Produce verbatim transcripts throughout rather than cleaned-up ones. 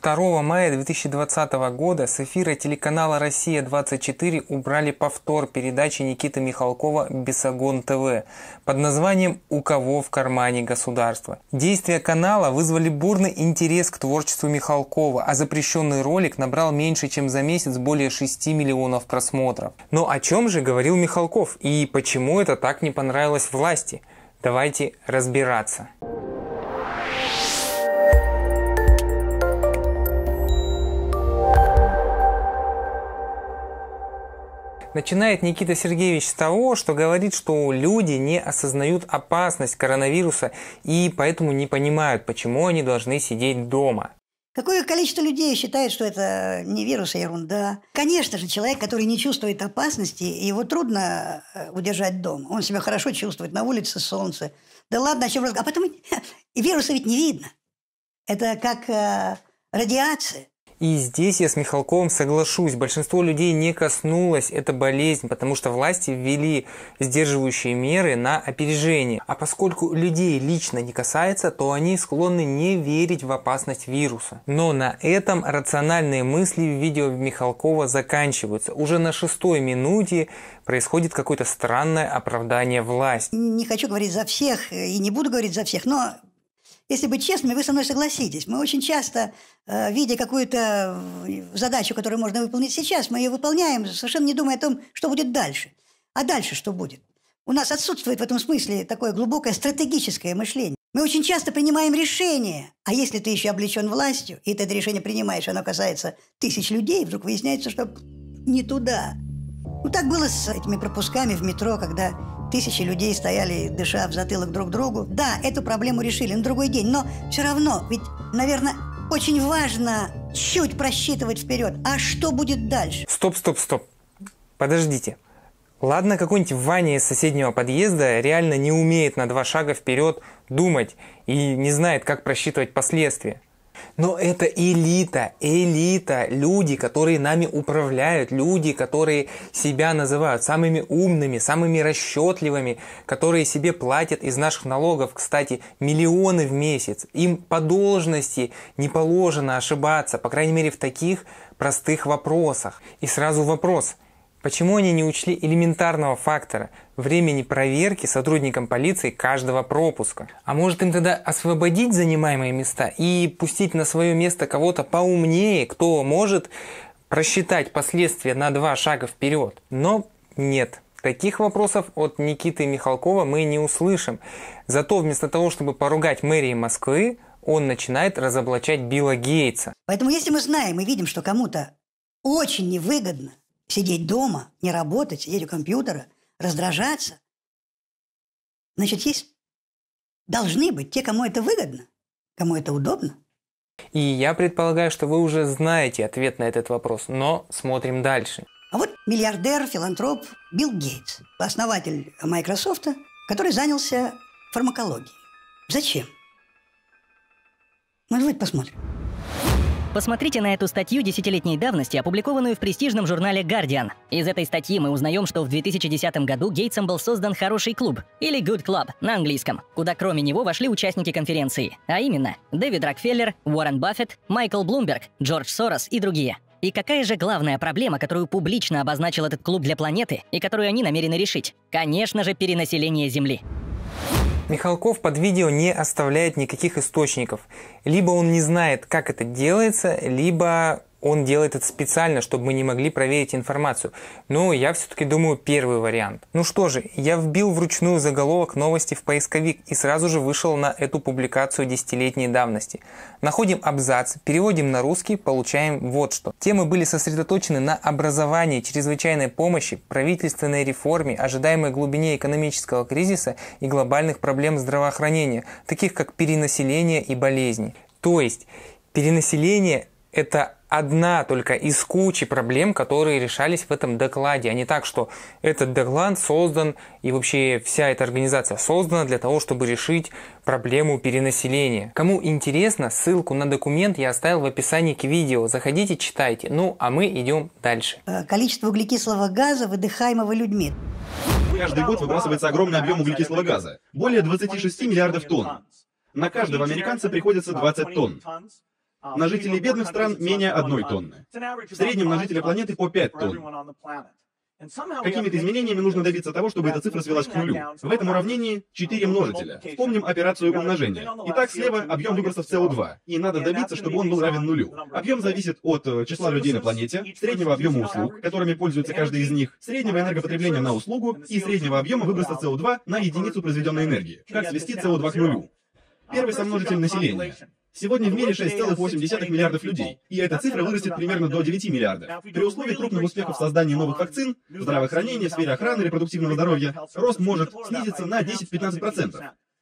второго мая две тысячи двадцатого года с эфира телеканала «Россия двадцать четыре» убрали повтор передачи Никиты Михалкова «Бесогон ТВ» под названием «У кого в кармане государство». Действия канала вызвали бурный интерес к творчеству Михалкова, а запрещенный ролик набрал меньше чем за месяц более шести миллионов просмотров. Но о чем же говорил Михалков и почему это так не понравилось власти? Давайте разбираться. Начинает Никита Сергеевич с того, что говорит, что люди не осознают опасность коронавируса и поэтому не понимают, почему они должны сидеть дома. Какое количество людей считает, что это не вирус, а ерунда? Конечно же, человек, который не чувствует опасности, его трудно удержать дома. Он себя хорошо чувствует, на улице солнце. Да ладно, о чем разговаривать? А потом и вируса ведь не видно. Это как э, радиация. И здесь я с Михалковым соглашусь. Большинство людей не коснулась эта болезнь, потому что власти ввели сдерживающие меры на опережение. А поскольку людей лично не касается, то они склонны не верить в опасность вируса. Но на этом рациональные мысли в видео Михалкова заканчиваются. Уже на шестой минуте происходит какое-то странное оправдание власти. Не хочу говорить за всех и не буду говорить за всех, но... Если быть честными, вы со мной согласитесь. Мы очень часто, э, видя какую-то задачу, которую можно выполнить сейчас, мы ее выполняем, совершенно не думая о том, что будет дальше. А дальше что будет? У нас отсутствует в этом смысле такое глубокое стратегическое мышление. Мы очень часто принимаем решения. А если ты еще облечен властью, и ты это решение принимаешь, оно касается тысяч людей, вдруг выясняется, что не туда. Ну, так было с этими пропусками в метро, когда... Тысячи людей стояли, дыша в затылок друг другу. Да, эту проблему решили на другой день, но все равно, ведь, наверное, очень важно чуть просчитывать вперед. А что будет дальше? Стоп, стоп, стоп. Подождите. Ладно, какой-нибудь Ваня из соседнего подъезда реально не умеет на два шага вперед думать и не знает, как просчитывать последствия. Но это элита, элита, люди, которые нами управляют, люди, которые себя называют самыми умными, самыми расчетливыми, которые себе платят из наших налогов, кстати, миллионы в месяц. Им по должности не положено ошибаться, по крайней мере в таких простых вопросах. И сразу вопрос. Почему они не учли элементарного фактора – времени проверки сотрудникам полиции каждого пропуска? А может им тогда освободить занимаемые места и пустить на свое место кого-то поумнее, кто может просчитать последствия на два шага вперед? Но нет. Таких вопросов от Никиты Михалкова мы не услышим. Зато вместо того, чтобы поругать мэрии Москвы, он начинает разоблачать Билла Гейтса. Поэтому если мы знаем и видим, что кому-то очень невыгодно сидеть дома, не работать, сидеть у компьютера, раздражаться. Значит, есть, должны быть те, кому это выгодно, кому это удобно. И я предполагаю, что вы уже знаете ответ на этот вопрос, но смотрим дальше. А вот миллиардер, филантроп Билл Гейтс, основатель Microsoft, который занялся фармакологией. Зачем? Ну, давайте посмотрим. Посмотрите на эту статью десятилетней давности, опубликованную в престижном журнале Guardian. Из этой статьи мы узнаем, что в две тысячи десятом году Гейтсом был создан хороший клуб, или Good Club на английском, куда кроме него вошли участники конференции, а именно Дэвид Рокфеллер, Уоррен Баффет, Майкл Блумберг, Джордж Сорос и другие. И какая же главная проблема, которую публично обозначил этот клуб для планеты и которую они намерены решить? Конечно же, перенаселение Земли. Михалков под видео не оставляет никаких источников. Либо он не знает, как это делается, либо он делает это специально, чтобы мы не могли проверить информацию. Но я все-таки думаю первый вариант. Ну что же, я вбил вручную заголовок новости в поисковик и сразу же вышел на эту публикацию десятилетней давности. Находим абзац, переводим на русский, получаем вот что. Темы были сосредоточены на образовании, чрезвычайной помощи, правительственной реформе, ожидаемой глубине экономического кризиса и глобальных проблем здравоохранения, таких как перенаселение и болезни. То есть перенаселение – это одна только из кучи проблем, которые решались в этом докладе, а не так, что этот доклад создан и вообще вся эта организация создана для того, чтобы решить проблему перенаселения. Кому интересно, ссылку на документ я оставил в описании к видео. Заходите, читайте. Ну, а мы идем дальше. Количество углекислого газа, выдыхаемого людьми. Каждый год выбрасывается огромный объем углекислого газа. Более двадцати шести миллиардов тонн. На каждого американца приходится двадцать тонн. На жителей бедных стран менее одной тонны. В среднем на жителя планеты по пять тонн. Какими-то изменениями нужно добиться того, чтобы эта цифра свелась к нулю. В этом уравнении четыре множителя. Вспомним операцию умножения. Итак, слева объем выбросов С О два, и надо добиться, чтобы он был равен нулю. Объем зависит от э, числа людей на планете, среднего объема услуг, которыми пользуется каждый из них, среднего энергопотребления на услугу и среднего объема выброса С О два на единицу произведенной энергии. Как свести С О два к нулю? Первый сомножитель населения. Сегодня в мире шесть целых восемь десятых миллиардов людей, и эта цифра вырастет примерно до девяти миллиардов. При условии крупных успехов в создании новых вакцин, здравоохранения, в сфере охраны, репродуктивного здоровья, рост может снизиться на десять-пятнадцать процентов.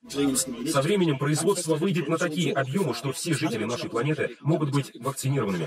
Со временем производство выйдет на такие объемы, что все жители нашей планеты могут быть вакцинированными.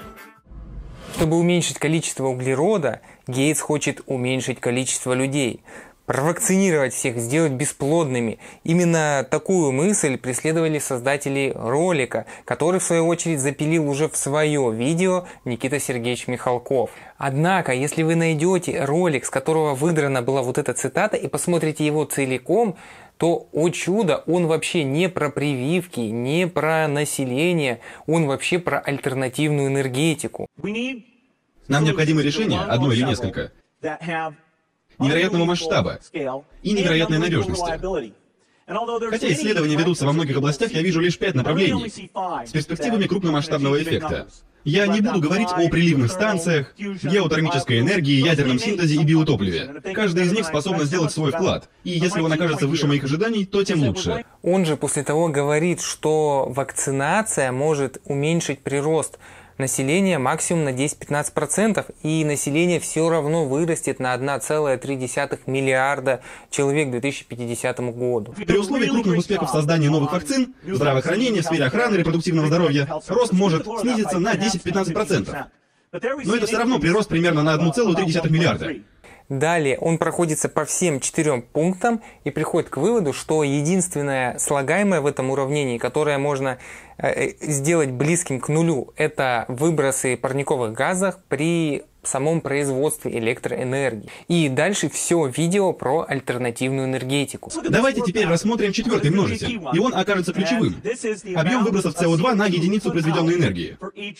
Чтобы уменьшить количество углерода, Гейтс хочет уменьшить количество людей. Провакцинировать всех, сделать бесплодными. Именно такую мысль преследовали создатели ролика, который в свою очередь запилил уже в свое видео Никита Сергеевич Михалков. Однако, если вы найдете ролик, с которого выдрана была вот эта цитата, и посмотрите его целиком, то, о чудо, он вообще не про прививки, не про население, он вообще про альтернативную энергетику. Нам необходимо решение, одно или несколько, невероятного масштаба и невероятной надежности. Хотя исследования ведутся во многих областях, я вижу лишь пять направлений с перспективами крупномасштабного эффекта. Я не буду говорить о приливных станциях, геотермической энергии, ядерном синтезе и биотопливе. Каждый из них способна сделать свой вклад, и если он окажется выше моих ожиданий, то тем лучше. Он же после того говорит, что вакцинация может уменьшить прирост население максимум на десять-пятнадцать процентов, и население все равно вырастет на одна целая три десятых миллиарда человек к две тысячи пятидесятому году. При условии крупных успехов в создании новых вакцин, здравоохранения, в сфере охраны, репродуктивного здоровья, рост может снизиться на десять-пятнадцать процентов. Но это все равно прирост примерно на одна целая три десятых миллиарда. Далее он проходится по всем четырем пунктам и приходит к выводу, что единственное слагаемое в этом уравнении, которое можно э, сделать близким к нулю, это выбросы парниковых газов при самом производстве электроэнергии. И дальше все видео про альтернативную энергетику. Давайте теперь рассмотрим четвертый множитель, и он окажется ключевым. Объем выбросов С О два на единицу произведенной энергии.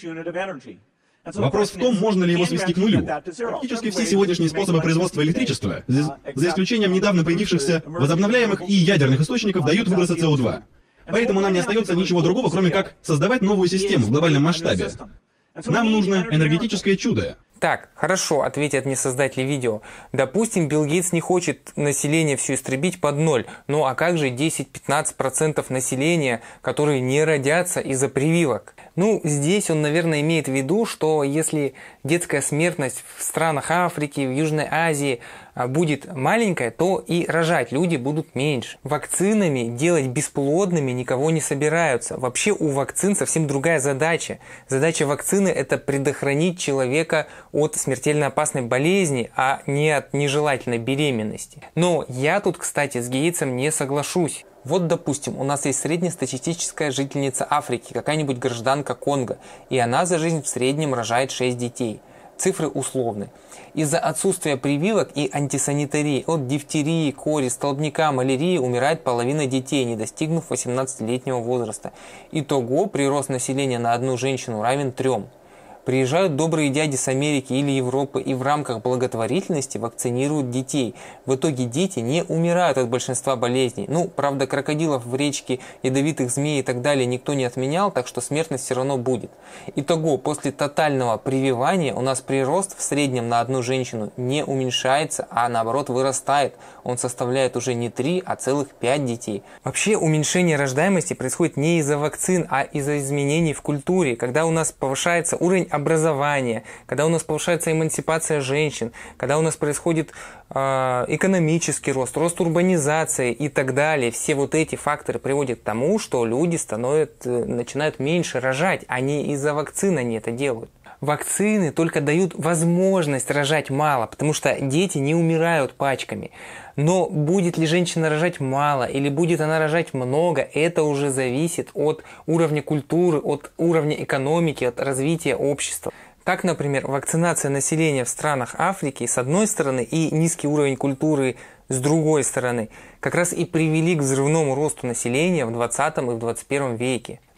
Вопрос в том, можно ли его свести к нулю. Практически все сегодняшние способы производства электричества, за, за исключением недавно появившихся возобновляемых и ядерных источников, дают выбросы С О два. Поэтому нам не остается ничего другого, кроме как создавать новую систему в глобальном масштабе. Нам нужно энергетическое чудо. Так, хорошо, ответят мне создатели видео. Допустим, Билл Гейтс не хочет население все истребить под ноль. Ну а как же десять-пятнадцать процентов населения, которые не родятся из-за прививок? Ну, здесь он, наверное, имеет в виду, что если детская смертность в странах Африки, в Южной Азии будет маленькая, то и рожать люди будут меньше. Вакцинами делать бесплодными никого не собираются. Вообще у вакцин совсем другая задача. Задача вакцины – это предохранить человека от смертельно опасной болезни, а не от нежелательной беременности. Но я тут, кстати, с Гейтсом не соглашусь. Вот, допустим, у нас есть среднестатистическая жительница Африки, какая-нибудь гражданка Конго, и она за жизнь в среднем рожает шесть детей. Цифры условны. Из-за отсутствия прививок и антисанитарии от дифтерии, кори, столбняка, малярии умирает половина детей, не достигнув восемнадцатилетнего возраста. Итого прирост населения на одну женщину равен трем. Приезжают добрые дяди с Америки или Европы и в рамках благотворительности вакцинируют детей. В итоге дети не умирают от большинства болезней. Ну, правда, крокодилов в речке, ядовитых змей и так далее никто не отменял, так что смертность все равно будет. Итого, после тотального прививания у нас прирост в среднем на одну женщину не уменьшается, а наоборот вырастает. Он составляет уже не три, а целых пять детей. Вообще, уменьшение рождаемости происходит не из-за вакцин, а из-за изменений в культуре, когда у нас повышается уровень образования, когда у нас повышается эмансипация женщин, когда у нас происходит э, экономический рост, рост урбанизации и так далее. Все вот эти факторы приводят к тому, что люди становятся, начинают меньше рожать, а не из-за вакцин они это делают. Вакцины только дают возможность рожать мало, потому что дети не умирают пачками. Но будет ли женщина рожать мало или будет она рожать много, это уже зависит от уровня культуры, от уровня экономики, от развития общества. Так, например, вакцинация населения в странах Африки с одной стороны и низкий уровень культуры с другой стороны как раз и привели к взрывному росту населения в двадцатом и в двадцать первом веке.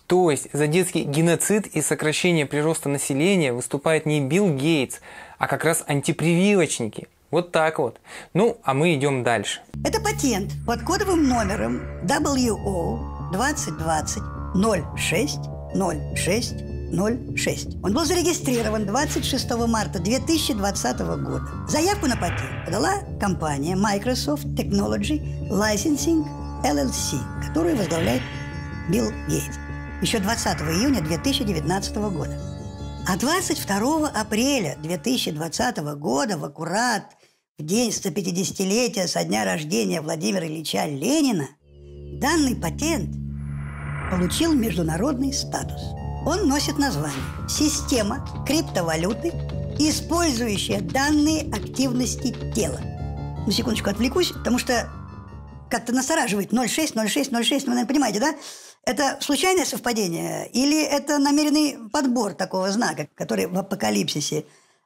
То есть за детский геноцид и сокращение прироста населения выступает не Билл Гейтс, а как раз антипрививочники. Вот так вот. Ну, а мы идем дальше. Это патент под кодовым номером дабл ю о двадцать двадцать ноль шесть ноль шесть ноль шесть. Он был зарегистрирован двадцать шестого марта две тысячи двадцатого года. Заявку на патент подала компания Microsoft Technology Licensing эл эл си, которую возглавляет Билл Гейтс, еще двадцатого июня две тысячи девятнадцатого года. А двадцать второго апреля две тысячи двадцатого года, в аккурат в день сто пятидесятилетия со дня рождения Владимира Ильича Ленина, данный патент получил международный статус. Он носит название «Система криптовалюты, использующая данные активности тела». На секундочку отвлекусь, потому что как-то настораживает ноль шесть ноль шесть ноль шесть, вы, наверное, понимаете, да? Это случайное совпадение или это намеренный подбор такого знака, который в Апокалипсисе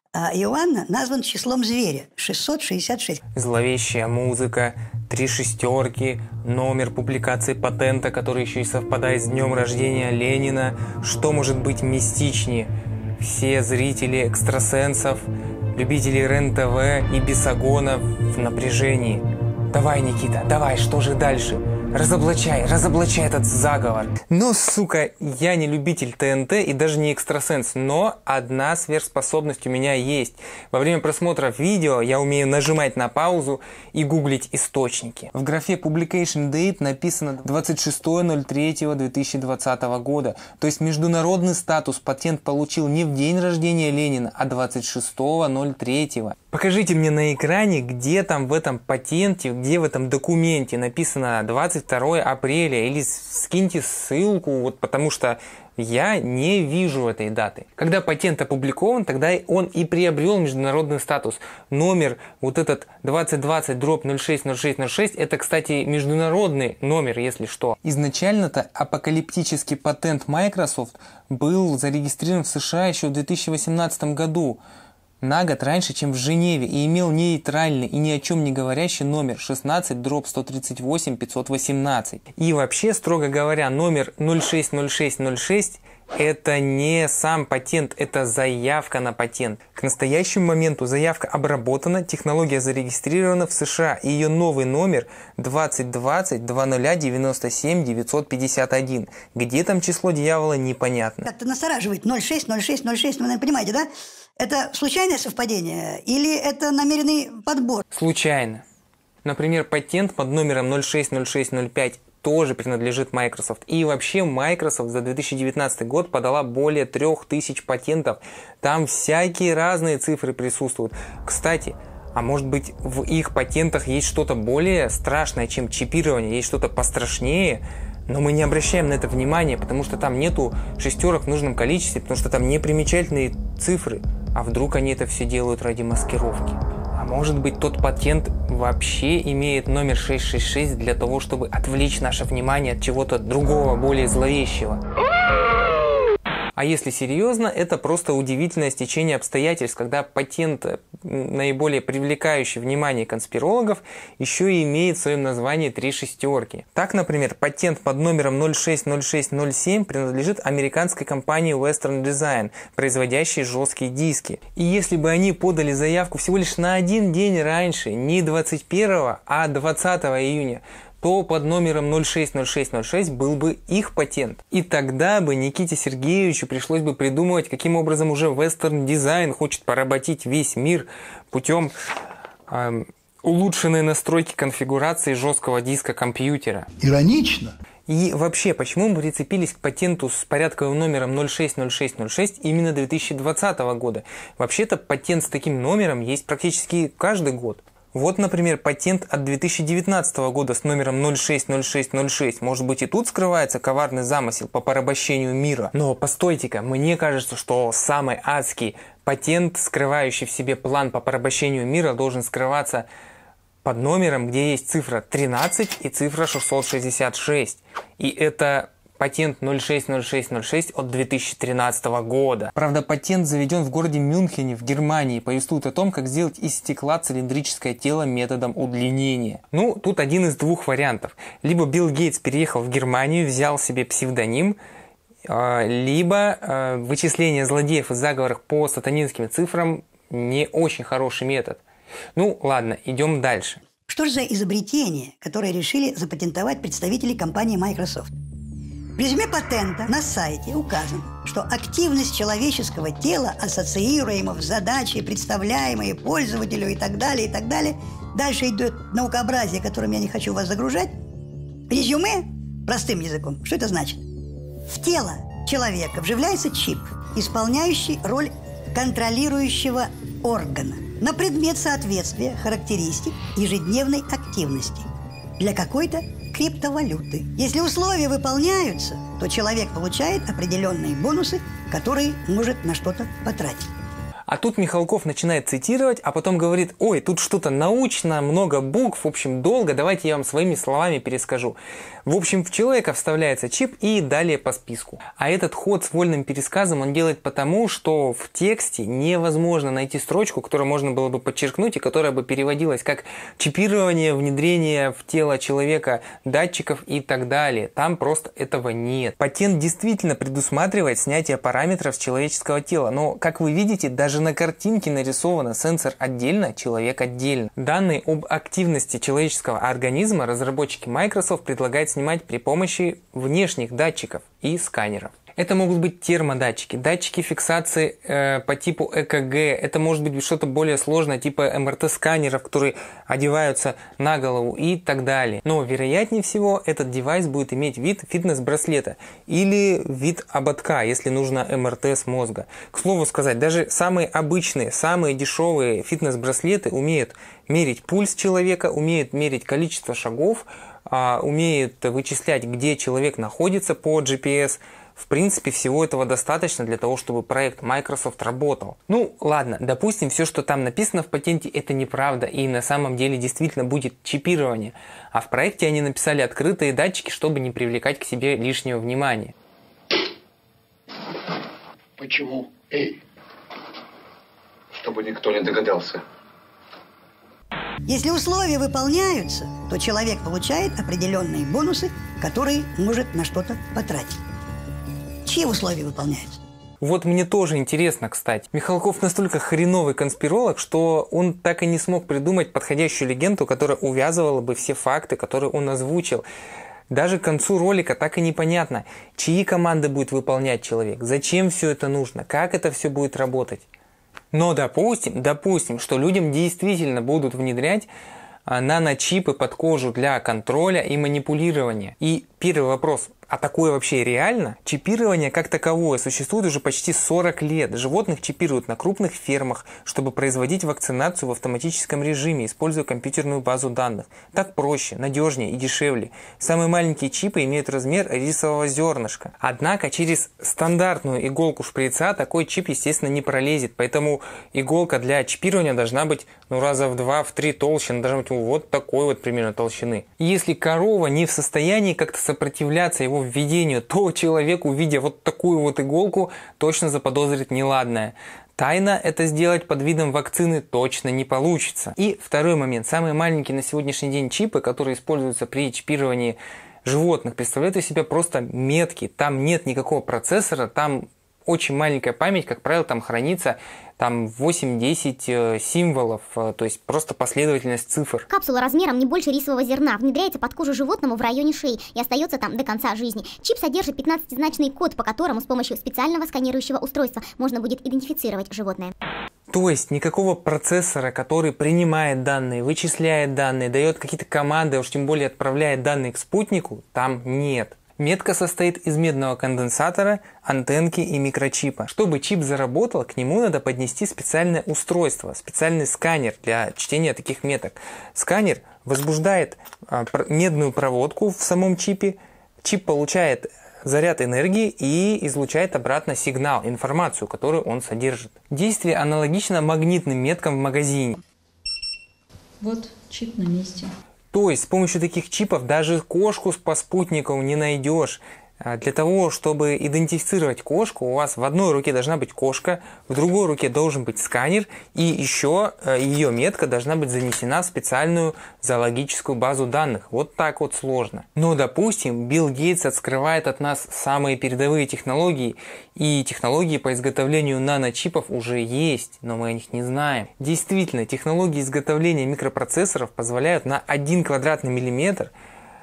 Иоанна назван числом зверя – шестьсот шестьдесят шесть. Зловещая музыка, три шестерки, номер публикации патента, который еще и совпадает с днем рождения Ленина. Что может быть мистичнее? Все зрители экстрасенсов, любители РЕН-ТВ и Бесогона в напряжении. Давай, Никита, давай, что же дальше? Разоблачай, разоблачай этот заговор. Но, сука, я не любитель ТНТ и даже не экстрасенс, но одна сверхспособность у меня есть. Во время просмотра видео я умею нажимать на паузу и гуглить источники. В графе Publication Date написано двадцать шестое ноль третьего две тысячи двадцатого года. То есть международный статус патент получил не в день рождения Ленина, а двадцать шестого ноль третьего. Покажите мне на экране, где там в этом патенте, где в этом документе написано двадцать второе апреля, или скиньте ссылку, вот потому что я не вижу этой даты. Когда патент опубликован, тогда он и приобрел международный статус. Номер вот этот двадцать двадцать дробь ноль шесть ноль шесть ноль шесть, это, кстати, международный номер, если что. Изначально-то апокалиптический патент Microsoft был зарегистрирован в США еще в две тысячи восемнадцатом году. На год раньше, чем в Женеве, и имел нейтральный и ни о чем не говорящий номер шестнадцать дробь сто тридцать восемь пятьсот восемнадцать. И вообще, строго говоря, номер ноль шесть ноль шесть ноль шесть это не сам патент, это заявка на патент. К настоящему моменту заявка обработана, технология зарегистрирована в США, и ее новый номер двадцать двадцать двадцать девяносто семь девятьсот пятьдесят один. Где там число дьявола, непонятно. Как-то настораживает ноль шесть ноль шесть ноль шесть, вы, наверное, понимаете, да? Это случайное совпадение или это намеренный подбор? Случайно. Например, патент под номером ноль шесть ноль шесть ноль пять тоже принадлежит Microsoft. И вообще Microsoft за две тысячи девятнадцатый год подала более трех тысяч патентов. Там всякие разные цифры присутствуют. Кстати, а может быть в их патентах есть что-то более страшное, чем чипирование, есть что-то пострашнее? Но мы не обращаем на это внимания, потому что там нету шестерок в нужном количестве, потому что там непримечательные цифры. А вдруг они это все делают ради маскировки? А может быть, тот патент вообще имеет номер шестьсот шестьдесят шесть для того, чтобы отвлечь наше внимание от чего-то другого, более зловещего? А если серьезно, это просто удивительное стечение обстоятельств, когда патент, наиболее привлекающий внимание конспирологов, еще и имеет в своем названии три шестерки. Так, например, патент под номером ноль шесть ноль шесть ноль семь принадлежит американской компании Western Design, производящей жесткие диски. И если бы они подали заявку всего лишь на один день раньше, не двадцать первого, а двадцатого июня, то под номером ноль шесть ноль шесть ноль шесть был бы их патент. И тогда бы Никите Сергеевичу пришлось бы придумывать, каким образом уже Western Design хочет поработить весь мир путем э, улучшенной настройки конфигурации жесткого диска компьютера. Иронично. И вообще, почему мы прицепились к патенту с порядковым номером ноль шесть ноль шесть ноль шесть именно две тысячи двадцатого года? Вообще-то патент с таким номером есть практически каждый год. Вот, например, патент от две тысячи девятнадцатого года с номером ноль шесть ноль шесть ноль шесть. Может быть, и тут скрывается коварный замысел по порабощению мира. Но постойте-ка, мне кажется, что самый адский патент, скрывающий в себе план по порабощению мира, должен скрываться под номером, где есть цифра тринадцать и цифра шестьсот шестьдесят шесть. И это патент ноль шесть ноль шесть ноль шесть от две тысячи тринадцатого года. Правда, патент заведен в городе Мюнхене в Германии, повествует о том, как сделать из стекла цилиндрическое тело методом удлинения. Ну, тут один из двух вариантов. Либо Билл Гейтс переехал в Германию, взял себе псевдоним либо вычисление злодеев и заговоров по сатанинским цифрам не очень хороший метод. Ну, ладно, идем дальше. Что же за изобретение, которое решили запатентовать представители компании Microsoft? В резюме патента на сайте указано, что активность человеческого тела, ассоциируемая с задачей, представляемой пользователю и так далее, и так далее. Дальше идет наукообразие, которым я не хочу вас загружать. Резюме простым языком. Что это значит? В тело человека вживляется чип, исполняющий роль контролирующего органа на предмет соответствия характеристик ежедневной активности для какой-то криптовалюты. Если условия выполняются, то человек получает определенные бонусы, которые может на что-то потратить. А тут Михалков начинает цитировать, а потом говорит: ой, тут что-то научно, много букв, в общем, долго, давайте я вам своими словами перескажу. В общем, в человека вставляется чип и далее по списку. А этот ход с вольным пересказом он делает потому, что в тексте невозможно найти строчку, которую можно было бы подчеркнуть и которая бы переводилась как чипирование, внедрение в тело человека датчиков и так далее. Там просто этого нет. Патент действительно предусматривает снятие параметров с человеческого тела, но, как вы видите, даже на картинке нарисовано сенсор отдельно, человек отдельно. Данные об активности человеческого организма разработчики Microsoft предлагают снимать при помощи внешних датчиков и сканеров. Это могут быть термодатчики, датчики фиксации э, по типу э ка гэ, это может быть что-то более сложное, типа эм эр тэ-сканеров, которые одеваются на голову и так далее. Но вероятнее всего этот девайс будет иметь вид фитнес-браслета или вид ободка, если нужно эм эр тэ с мозга. К слову сказать, даже самые обычные, самые дешевые фитнес-браслеты умеют мерить пульс человека, умеют мерить количество шагов, э, умеют вычислять, где человек находится по джи пи эс. В принципе, всего этого достаточно для того, чтобы проект Microsoft работал. Ну, ладно, допустим, все, что там написано в патенте, это неправда, и на самом деле действительно будет чипирование. А в проекте они написали открытые датчики, чтобы не привлекать к себе лишнего внимания. Почему? Эй, чтобы никто не догадался. Если условия выполняются, то человек получает определенные бонусы, которые может на что-то потратить. Чьи условия выполняются? Вот мне тоже интересно, кстати. Михалков настолько хреновый конспиролог, что он так и не смог придумать подходящую легенду, которая увязывала бы все факты, которые он озвучил. Даже к концу ролика так и непонятно, чьи команды будет выполнять человек, зачем все это нужно, как это все будет работать. Но допустим, допустим, что людям действительно будут внедрять наночипы под кожу для контроля и манипулирования. И первый вопрос: а такое вообще реально? Чипирование как таковое существует уже почти сорок лет. Животных чипируют на крупных фермах, чтобы производить вакцинацию в автоматическом режиме, используя компьютерную базу данных. Так проще, надежнее и дешевле. Самые маленькие чипы имеют размер рисового зернышка. Однако через стандартную иголку шприца такой чип, естественно, не пролезет. Поэтому иголка для чипирования должна быть ну, раза в два, в три толще. Она должна быть вот такой вот примерно толщины. И если корова не в состоянии как-то сопротивляться его введению, то человек, увидя вот такую вот иголку, точно заподозрит неладное. Тайно это сделать под видом вакцины точно не получится. И второй момент. Самые маленькие на сегодняшний день чипы, которые используются при чипировании животных, представляют из себя просто метки. Там нет никакого процессора, там очень маленькая память, как правило, там хранится там восемь-десять символов, то есть просто последовательность цифр. Капсула размером не больше рисового зерна внедряется под кожу животному в районе шеи и остается там до конца жизни. Чип содержит пятнадцатизначный код, по которому с помощью специального сканирующего устройства можно будет идентифицировать животное. То есть никакого процессора, который принимает данные, вычисляет данные, дает какие-то команды, уж тем более отправляет данные к спутнику, там нет. Метка состоит из медного конденсатора, антенки и микрочипа. Чтобы чип заработал, к нему надо поднести специальное устройство, специальный сканер для чтения таких меток. Сканер возбуждает а, медную проводку в самом чипе, чип получает заряд энергии и излучает обратно сигнал, информацию, которую он содержит. Действие аналогично магнитным меткам в магазине. Вот чип на месте. То есть с помощью таких чипов даже кошку по спутнику не найдешь. Для того, чтобы идентифицировать кошку, у вас в одной руке должна быть кошка, в другой руке должен быть сканер, и еще ее метка должна быть занесена в специальную зоологическую базу данных. Вот так вот сложно. Но, допустим, Билл Гейтс скрывает от нас самые передовые технологии, и технологии по изготовлению наночипов уже есть, но мы о них не знаем. Действительно, технологии изготовления микропроцессоров позволяют на один квадратный миллиметр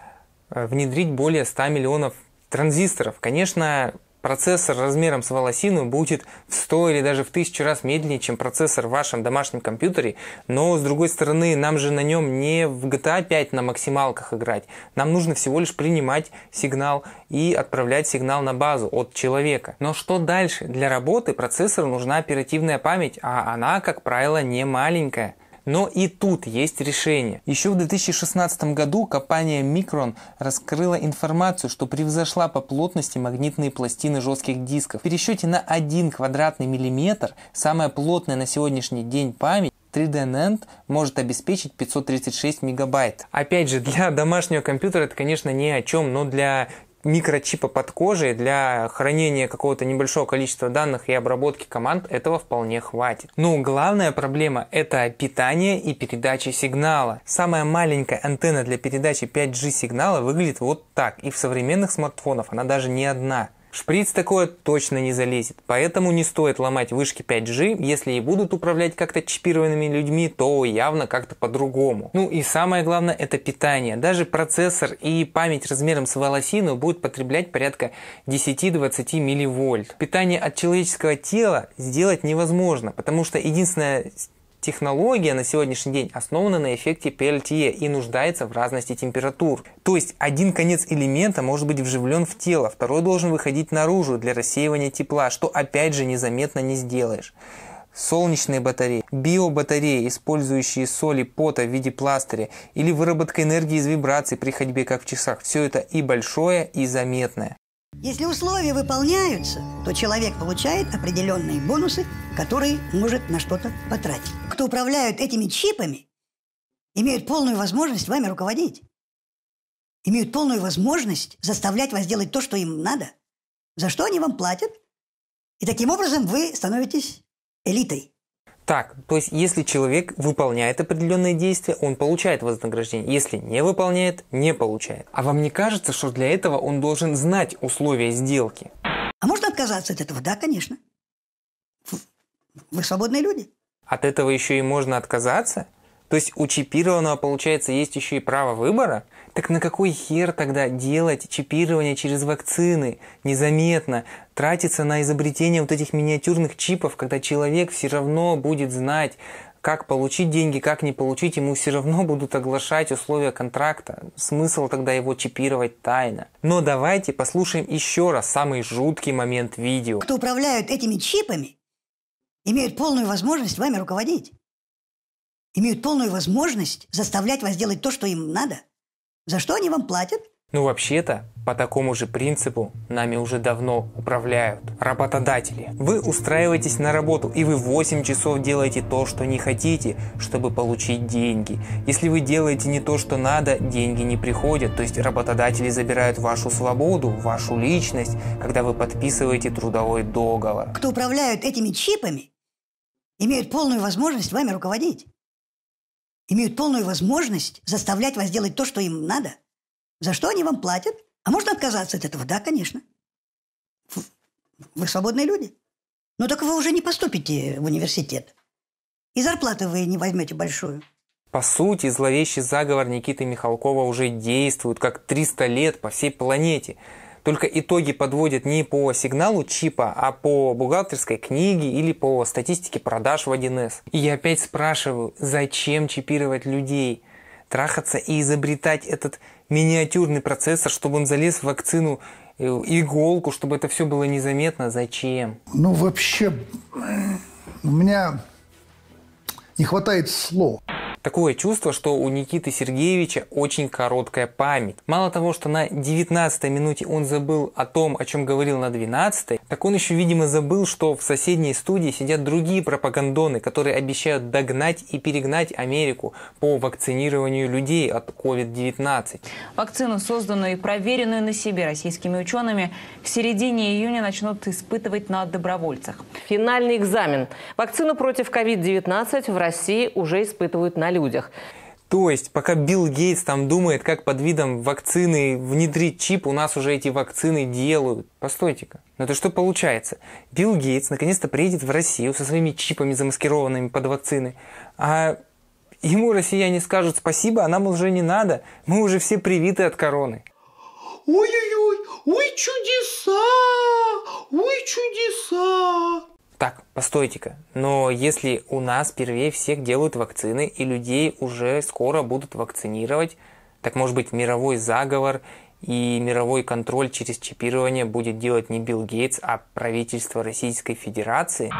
внедрить более ста миллионов транзисторов. Конечно, процессор размером с волосину будет в сто или даже в тысячу раз медленнее, чем процессор в вашем домашнем компьютере, но, с другой стороны, нам же на нем не в джи ти эй пять на максималках играть. Нам нужно всего лишь принимать сигнал и отправлять сигнал на базу от человека. Но что дальше? Для работы процессору нужна оперативная память, а она, как правило, не маленькая. Но и тут есть решение. Еще в две тысячи шестнадцатом году компания Micron раскрыла информацию, что превзошла по плотности магнитные пластины жестких дисков. В пересчете на один квадратный миллиметр самая плотная на сегодняшний день память три дэ NAND может обеспечить пятьсот тридцать шесть мегабайт. Опять же, для домашнего компьютера это, конечно, ни о чем, но для микрочипа под кожей, для хранения какого-то небольшого количества данных и обработки команд этого вполне хватит. Но главная проблема – это питание и передача сигнала. Самая маленькая антенна для передачи пять джи сигнала выглядит вот так, и в современных смартфонах она даже не одна. В шприц такое точно не залезет, поэтому не стоит ломать вышки пять джи, если и будут управлять как-то чипированными людьми, то явно как-то по-другому. Ну и самое главное – это питание. Даже процессор и память размером с волосину будут потреблять порядка десять-двадцать милливольт. Питание от человеческого тела сделать невозможно, потому что единственная технология на сегодняшний день основана на эффекте пи эл ти и и нуждается в разности температур. То есть один конец элемента может быть вживлен в тело, второй должен выходить наружу для рассеивания тепла, что опять же незаметно не сделаешь. Солнечные батареи, биобатареи, использующие соли пота в виде пластыря, или выработка энергии из вибраций при ходьбе как в часах. Все это и большое, и заметное. Если условия выполняются, то человек получает определенные бонусы, которые может на что-то потратить. Кто управляют этими чипами, имеют полную возможность вами руководить. Имеют полную возможность заставлять вас делать то, что им надо, за что они вам платят. И таким образом вы становитесь элитой. Так, то есть если человек выполняет определенные действия, он получает вознаграждение. Если не выполняет, не получает. А вам не кажется, что для этого он должен знать условия сделки? А можно отказаться от этого? Да, конечно. Вы свободные люди. От этого еще и можно отказаться? То есть у чипированного, получается, есть еще и право выбора? Так на какой хер тогда делать чипирование через вакцины незаметно, тратиться на изобретение вот этих миниатюрных чипов, когда человек все равно будет знать, как получить деньги, как не получить, ему все равно будут оглашать условия контракта. Смысл тогда его чипировать тайно. Но давайте послушаем еще раз самый жуткий момент видео. Кто управляют этими чипами, имеют полную возможность вами руководить. Имеют полную возможность заставлять вас делать то, что им надо. За что они вам платят? Ну, вообще-то, по такому же принципу нами уже давно управляют работодатели. Вы устраиваетесь на работу, и вы восемь часов делаете то, что не хотите, чтобы получить деньги. Если вы делаете не то, что надо, деньги не приходят. То есть работодатели забирают вашу свободу, вашу личность, когда вы подписываете трудовой договор. Кто управляют этими чипами, имеют полную возможность вами руководить. Имеют полную возможность заставлять вас делать то, что им надо. За что они вам платят? А можно отказаться от этого? Да, конечно. Вы свободные люди. Но только вы уже не поступите в университет. И зарплаты вы не возьмете большую. По сути, зловещий заговор Никиты Михалкова уже действует как триста лет по всей планете. Только итоги подводят не по сигналу чипа, а по бухгалтерской книге или по статистике продаж в один эс. И я опять спрашиваю, зачем чипировать людей? Трахаться и изобретать этот миниатюрный процессор, чтобы он залез в вакцину, иголку, чтобы это все было незаметно? Зачем? Ну, вообще, у меня не хватает слов. Такое чувство, что у Никиты Сергеевича очень короткая память. Мало того, что на девятнадцатой минуте он забыл о том, о чем говорил на двенадцатой, так он еще, видимо, забыл, что в соседней студии сидят другие пропагандоны, которые обещают догнать и перегнать Америку по вакцинированию людей от ковид девятнадцать. Вакцину, созданную и проверенную на себе российскими учеными, к середине июня начнут испытывать на добровольцах. Финальный экзамен. Вакцину против ковид девятнадцать в России уже испытывают на людях. То есть, пока Билл Гейтс там думает, как под видом вакцины внедрить чип, у нас уже эти вакцины делают. Постойте-ка. Ну это что получается? Билл Гейтс наконец-то приедет в Россию со своими чипами, замаскированными под вакцины, а ему россияне скажут спасибо, а нам уже не надо. Мы уже все привиты от короны. Ой-ой-ой, ой, чудеса, ой, чудеса. Так, постойте-ка, но если у нас первее всех делают вакцины и людей уже скоро будут вакцинировать, так может быть мировой заговор и мировой контроль через чипирование будет делать не Билл Гейтс, а правительство Российской Федерации?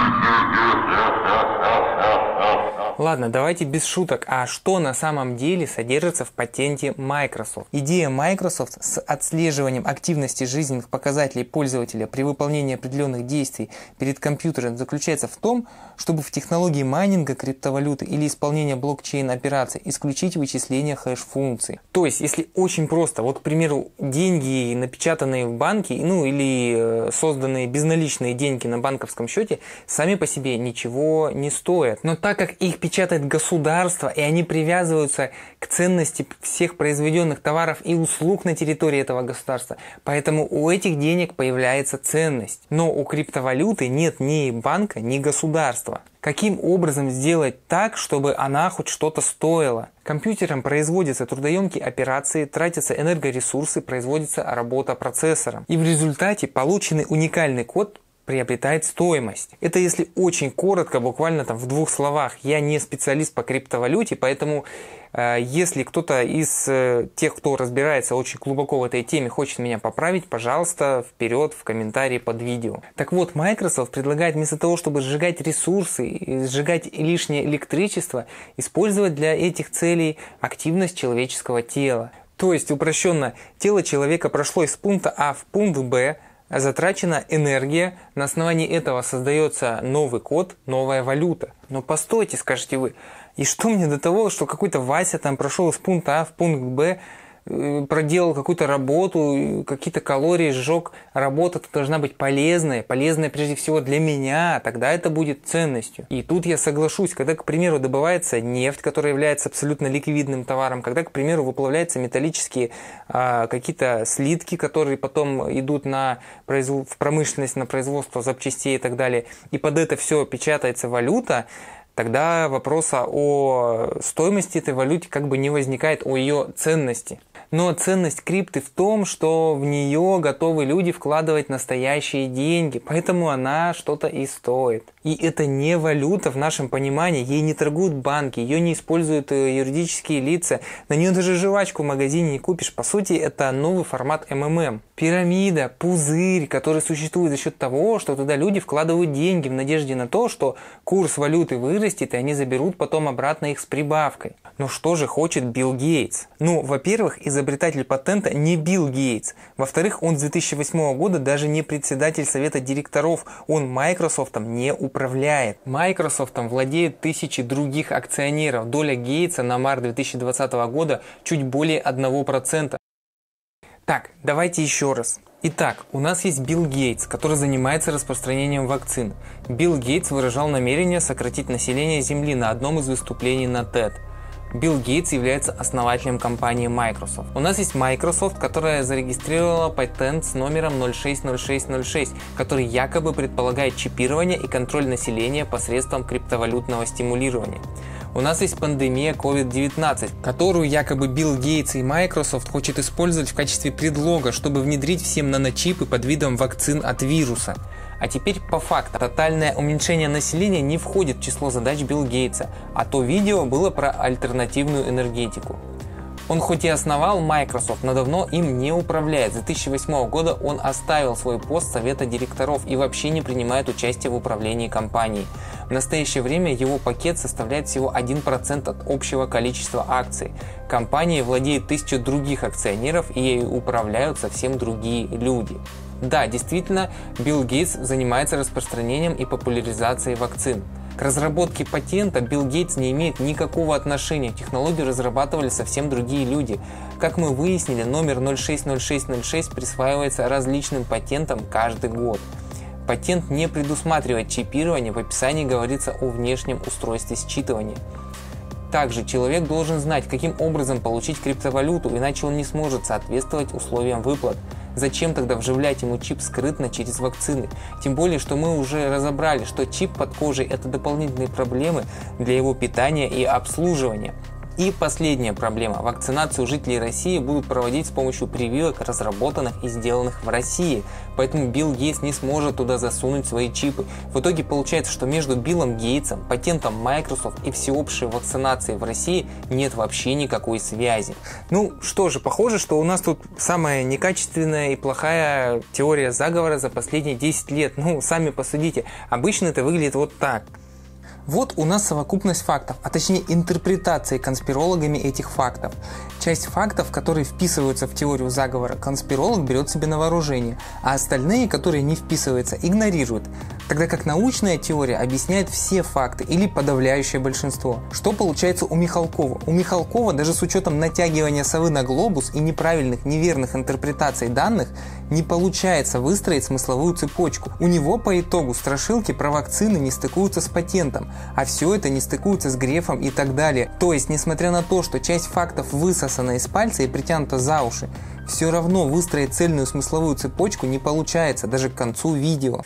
Ладно, давайте без шуток. А что на самом деле содержится в патенте Microsoft? Идея Microsoft с отслеживанием активности жизненных показателей пользователя при выполнении определенных действий перед компьютером заключается в том, чтобы в технологии майнинга криптовалюты или исполнения блокчейн-операций исключить вычисление хэш-функций. То есть, если очень просто, вот, к примеру, деньги, напечатанные в банке, ну или созданные безналичные деньги на банковском счете, сами по себе ничего не стоят. Но так как их печатает государство, и они привязываются к ценности всех произведенных товаров и услуг на территории этого государства. Поэтому у этих денег появляется ценность. Но у криптовалюты нет ни банка, ни государства. Каким образом сделать так, чтобы она хоть что-то стоила? Компьютером производятся трудоемкие операции, тратятся энергоресурсы, производится работа процессором. И в результате полученный уникальный код приобретает стоимость. Это если очень коротко, буквально там в двух словах. Я не специалист по криптовалюте, поэтому э, если кто-то из э, тех, кто разбирается очень глубоко в этой теме, хочет меня поправить, пожалуйста, вперед в комментарии под видео. Так вот, Microsoft предлагает вместо того, чтобы сжигать ресурсы, сжигать лишнее электричество, использовать для этих целей активность человеческого тела. То есть, упрощенно, тело человека прошло из пункта А в пункт Б, затрачена энергия, на основании этого создается новый код, новая валюта. Но постойте, скажете вы, и что мне до того, что какой-то Вася там прошел из пункта А в пункт Б, проделал какую-то работу, какие-то калории сжег. Работа должна быть полезная, полезная прежде всего для меня, тогда это будет ценностью. И тут я соглашусь, когда, к примеру, добывается нефть, которая является абсолютно ликвидным товаром, когда, к примеру, выплавляются металлические а, какие-то слитки, которые потом идут на производ... в промышленность, на производство запчастей и так далее, и под это все печатается валюта, тогда вопроса о стоимости этой валюты как бы не возникает, о ее ценности. Но ценность крипты в том, что в нее готовы люди вкладывать настоящие деньги, поэтому она что-то и стоит. И это не валюта в нашем понимании, ей не торгуют банки, ее не используют юридические лица, на нее даже жвачку в магазине не купишь. По сути, это новый формат эм эм эм. Пирамида, пузырь, который существует за счет того, что туда люди вкладывают деньги в надежде на то, что курс валюты вырастет, и они заберут потом обратно их с прибавкой. Но что же хочет Билл Гейтс? Ну, во-первых, изобретатель патента не Билл Гейтс. Во-вторых, он с две тысячи восьмого года даже не председатель совета директоров, он Майкрософтом не управляет. Майкрософтом владеют тысячи других акционеров. Доля Гейтса на март две тысячи двадцатого года чуть более одного процента. Так, давайте еще раз. Итак, у нас есть Билл Гейтс, который занимается распространением вакцин. Билл Гейтс выражал намерение сократить население Земли на одном из выступлений на тед. Билл Гейтс является основателем компании Microsoft. У нас есть Microsoft, которая зарегистрировала патент с номером ноль шесть ноль шесть ноль шесть, который якобы предполагает чипирование и контроль населения посредством криптовалютного стимулирования. У нас есть пандемия ковид девятнадцать, которую якобы Билл Гейтс и Microsoft хочет использовать в качестве предлога, чтобы внедрить всем наночипы под видом вакцин от вируса. А теперь по факту. Тотальное уменьшение населения не входит в число задач Билла Гейтса, а то видео было про альтернативную энергетику. Он хоть и основал Microsoft, но давно им не управляет. С две тысячи восьмого года он оставил свой пост совета директоров и вообще не принимает участие в управлении компанией. В настоящее время его пакет составляет всего один процент от общего количества акций. Компанией владеет тысяча других акционеров, и ею управляют совсем другие люди. Да, действительно, Билл Гейтс занимается распространением и популяризацией вакцин. К разработке патента Билл Гейтс не имеет никакого отношения, технологию разрабатывали совсем другие люди. Как мы выяснили, номер ноль шесть ноль шесть ноль шесть присваивается различным патентам каждый год. Патент не предусматривает чипирование, в описании говорится о внешнем устройстве считывания. Также человек должен знать, каким образом получить криптовалюту, иначе он не сможет соответствовать условиям выплат. Зачем тогда вживлять ему чип скрытно через вакцины? Тем более, что мы уже разобрали, что чип под кожей – это дополнительные проблемы для его питания и обслуживания. И последняя проблема. Вакцинацию жителей России будут проводить с помощью прививок, разработанных и сделанных в России. Поэтому Билл Гейтс не сможет туда засунуть свои чипы. В итоге получается, что между Биллом Гейтсом, патентом Microsoft и всеобщей вакцинацией в России нет вообще никакой связи. Ну что же, похоже, что у нас тут самая некачественная и плохая теория заговора за последние десять лет. Ну, сами посудите. Обычно это выглядит вот так. Вот у нас совокупность фактов, а точнее интерпретации конспирологами этих фактов. Часть фактов, которые вписываются в теорию заговора, конспиролог берет себе на вооружение, а остальные, которые не вписываются, игнорирует. Тогда как научная теория объясняет все факты или подавляющее большинство. Что получается у Михалкова? У Михалкова даже с учетом натягивания совы на глобус и неправильных, неверных интерпретаций данных не получается выстроить смысловую цепочку. У него по итогу страшилки про вакцины не стыкуются с патентом, а все это не стыкуется с Грефом и так далее. То есть, несмотря на то, что часть фактов высосана из пальца и притянута за уши, все равно выстроить цельную смысловую цепочку не получается даже к концу видео.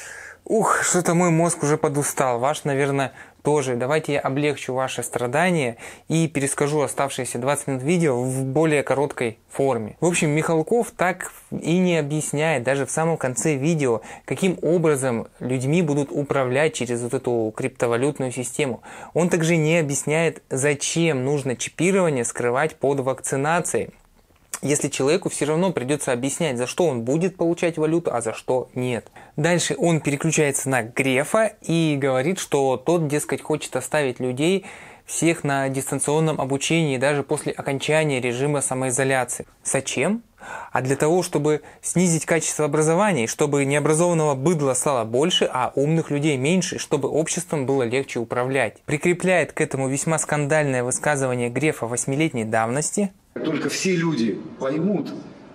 Ух, что-то мой мозг уже подустал, ваш, наверное, тоже. Давайте я облегчу ваши страдания и перескажу оставшиеся двадцать минут видео в более короткой форме. В общем, Михалков так и не объясняет, даже в самом конце видео, каким образом людьми будут управлять через вот эту криптовалютную систему. Он также не объясняет, зачем нужно чипирование скрывать под вакцинацией, если человеку все равно придется объяснять, за что он будет получать валюту, а за что нет. Дальше он переключается на Грефа и говорит, что тот, дескать, хочет оставить людей всех на дистанционном обучении даже после окончания режима самоизоляции. Зачем? А для того, чтобы снизить качество образования, чтобы необразованного быдла стало больше, а умных людей меньше, чтобы обществом было легче управлять. Прикрепляет к этому весьма скандальное высказывание Грефа восьмилетней давности. Только все люди поймут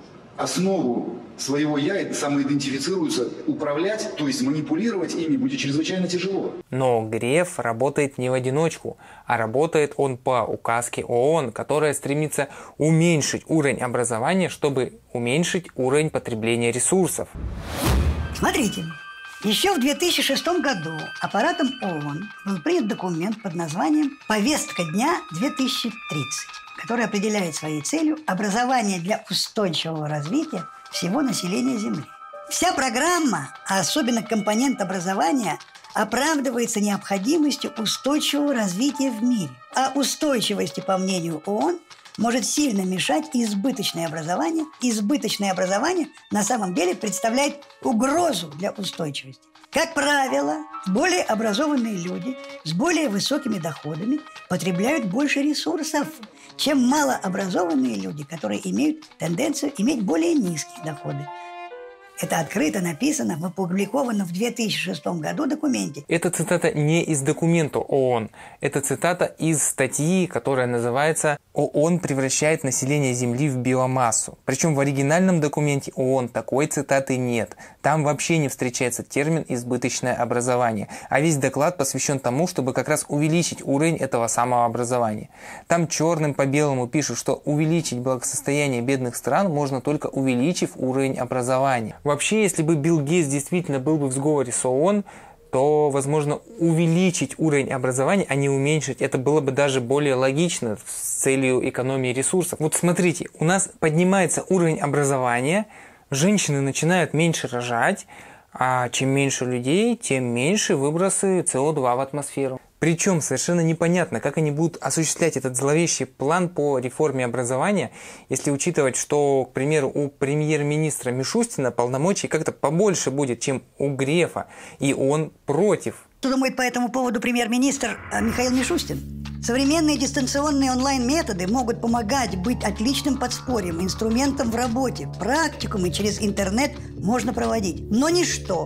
основу своего «я» и самоидентифицируются, управлять, то есть манипулировать ими будет чрезвычайно тяжело. Но Греф работает не в одиночку, а работает он по указке ООН, которая стремится уменьшить уровень образования, чтобы уменьшить уровень потребления ресурсов. Смотрите, еще в две тысячи шестом году аппаратом ООН был принят документ под названием «Повестка дня две тысячи тридцать», который определяет своей целью образование для устойчивого развития всего населения Земли. Вся программа, а особенно компонент образования, оправдывается необходимостью устойчивого развития в мире. А устойчивости, по мнению ООН, может сильно мешать избыточное образование. Избыточное образование на самом деле представляет угрозу для устойчивости. Как правило, более образованные люди с более высокими доходами потребляют больше ресурсов, чем малообразованные люди, которые имеют тенденцию иметь более низкие доходы. Это открыто написано в опубликованном в две тысячи шестом году документе. Эта цитата не из документа ООН. Это цитата из статьи, которая называется «ООН превращает население Земли в биомассу». Причем в оригинальном документе ООН такой цитаты нет. Там вообще не встречается термин «избыточное образование». А весь доклад посвящен тому, чтобы как раз увеличить уровень этого самого образования. Там черным по белому пишут, что увеличить благосостояние бедных стран можно только увеличив уровень образования. Вообще, если бы Билл Гейтс действительно был бы в сговоре с ООН, то, возможно, увеличить уровень образования, а не уменьшить, это было бы даже более логично с целью экономии ресурсов. Вот смотрите, у нас поднимается уровень образования, женщины начинают меньше рожать, а чем меньше людей, тем меньше выбросы С О два в атмосферу. Причем совершенно непонятно, как они будут осуществлять этот зловещий план по реформе образования, если учитывать, что, к примеру, у премьер-министра Мишустина полномочий как-то побольше будет, чем у Грефа, и он против Что думает по этому поводу премьер-министр Михаил Мишустин? Современные дистанционные онлайн-методы могут помогать быть отличным подспорьем, инструментом в работе. Практикумы через интернет можно проводить. Но ничто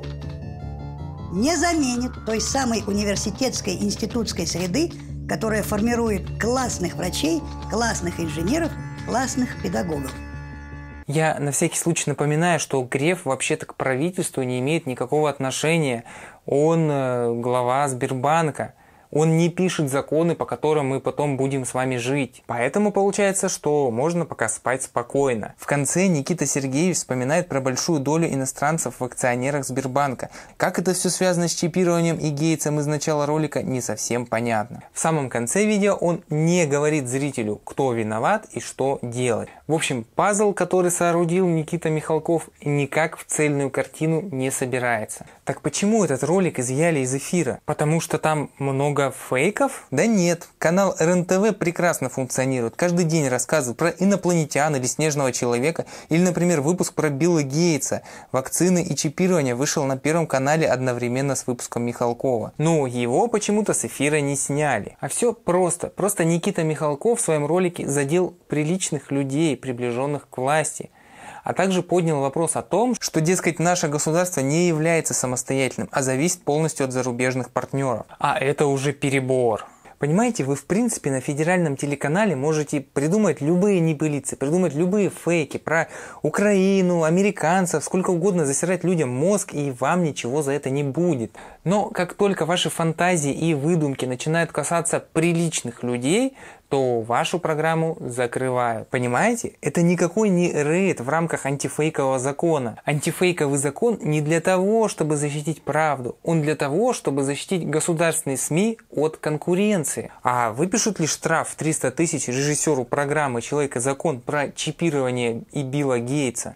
не заменит той самой университетской институтской среды, которая формирует классных врачей, классных инженеров, классных педагогов. Я на всякий случай напоминаю, что Греф вообще-то к правительству не имеет никакого отношения. Он э, глава Сбербанка. Он не пишет законы, по которым мы потом будем с вами жить. Поэтому получается, что можно пока спать спокойно. В конце Никита Сергеевич вспоминает про большую долю иностранцев в акционерах Сбербанка. Как это все связано с чипированием и Гейтсом из начала ролика, не совсем понятно. В самом конце видео он не говорит зрителю, кто виноват и что делать. В общем, пазл, который соорудил Никита Михалков, никак в цельную картину не собирается. Так почему этот ролик изъяли из эфира? Потому что там много фейков? Да нет. Канал эр эн тэ вэ прекрасно функционирует. Каждый день рассказывает про инопланетян или снежного человека. Или, например, выпуск про Билла Гейтса. Вакцины и чипирование вышел на Первом канале одновременно с выпуском Михалкова. Но его почему-то с эфира не сняли. А все просто. Просто Никита Михалков в своем ролике задел приличных людей, приближенных к власти. А также поднял вопрос о том, что, дескать, наше государство не является самостоятельным, а зависит полностью от зарубежных партнеров. А это уже перебор. Понимаете, вы в принципе на федеральном телеканале можете придумать любые небылицы, придумать любые фейки про Украину, американцев, сколько угодно засирать людям мозг, и вам ничего за это не будет. Но как только ваши фантазии и выдумки начинают касаться приличных людей, то вашу программу закрывают. Понимаете? Это никакой не рейд в рамках антифейкового закона. Антифейковый закон не для того, чтобы защитить правду. Он для того, чтобы защитить государственные СМИ от конкуренции. А выпишут ли штраф в триста тысяч режиссеру программы «Человек и закон» про чипирование и Билла Гейтса?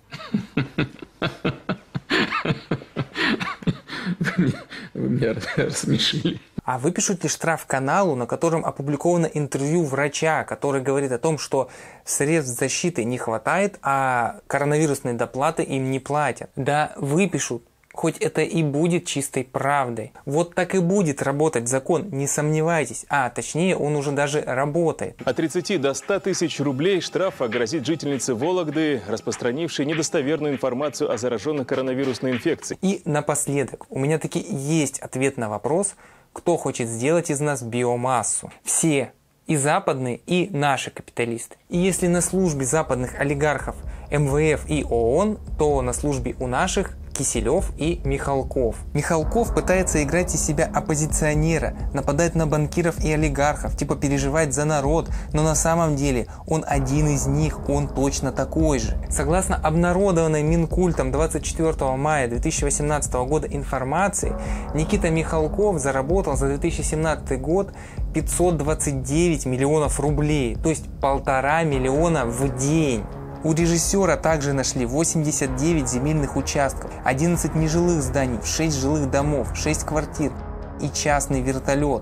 Вы меня рассмешили. А выпишут ли штраф каналу, на котором опубликовано интервью врача, который говорит о том, что средств защиты не хватает, а коронавирусные доплаты им не платят? Да, выпишут. Хоть это и будет чистой правдой. Вот так и будет работать закон, не сомневайтесь. А точнее, он уже даже работает. От тридцати до ста тысяч рублей штрафа грозит жительнице Вологды, распространившей недостоверную информацию о зараженных коронавирусной инфекцией. И напоследок, у меня таки есть ответ на вопрос, кто хочет сделать из нас биомассу. Все. И западные, и наши капиталисты. И если на службе западных олигархов эм вэ эф и о о эн, то на службе у наших Киселев и Михалков. Михалков пытается играть из себя оппозиционера, нападает на банкиров и олигархов, типа переживает за народ, но на самом деле он один из них, он точно такой же. Согласно обнародованной Минкультом двадцать четвёртого мая две тысячи восемнадцатого года информации, Никита Михалков заработал за две тысячи семнадцатый год пятьсот двадцать девять миллионов рублей, то есть полтора миллиона в день. У режиссера также нашли восемьдесят девять земельных участков, одиннадцать нежилых зданий, шесть жилых домов, шесть квартир и частный вертолет.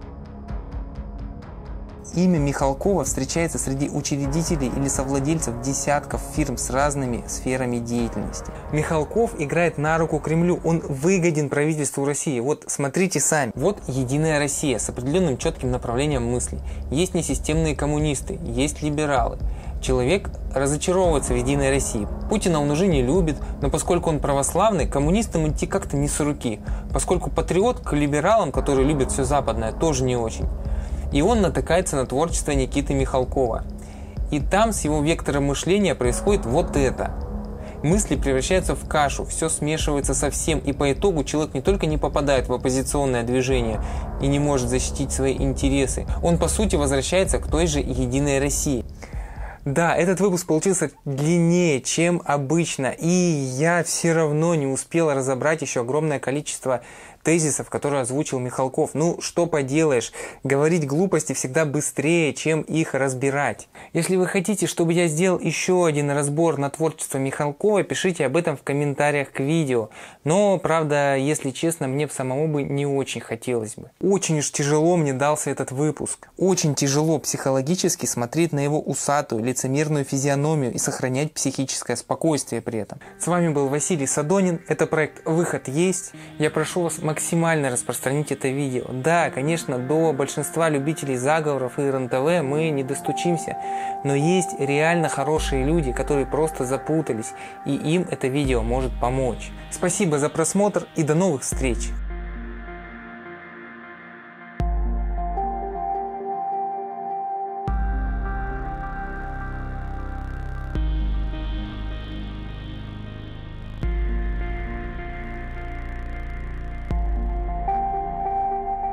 Имя Михалкова встречается среди учредителей или совладельцев десятков фирм с разными сферами деятельности. Михалков играет на руку Кремлю, он выгоден правительству России. Вот смотрите сами. Вот Единая Россия с определенным четким направлением мысли. Есть несистемные коммунисты, есть либералы. Человек разочаровывается в Единой России. Путина он уже не любит, но поскольку он православный, коммунистам идти как-то не с руки. Поскольку патриот к либералам, которые любят все западное, тоже не очень. И он натыкается на творчество Никиты Михалкова. И там с его вектором мышления происходит вот это. Мысли превращаются в кашу, все смешивается со всем, и по итогу человек не только не попадает в оппозиционное движение и не может защитить свои интересы, он по сути возвращается к той же Единой России. Да, этот выпуск получился длиннее, чем обычно, и я все равно не успел разобрать еще огромное количество тезисов, которые озвучил Михалков. Ну, что поделаешь, говорить глупости всегда быстрее, чем их разбирать. Если вы хотите, чтобы я сделал еще один разбор на творчество Михалкова, пишите об этом в комментариях к видео. Но, правда, если честно, мне самому бы не очень хотелось бы. Очень уж тяжело мне дался этот выпуск. Очень тяжело психологически смотреть на его усатую, лицемерную физиономию и сохранять психическое спокойствие при этом. С вами был Василий Садонин. Это проект «Выход есть». Я прошу вас максимально максимально распространить это видео. Да, конечно, до большинства любителей заговоров и эр эн тэ вэ мы не достучимся, но есть реально хорошие люди, которые просто запутались, и им это видео может помочь. Спасибо за просмотр и до новых встреч!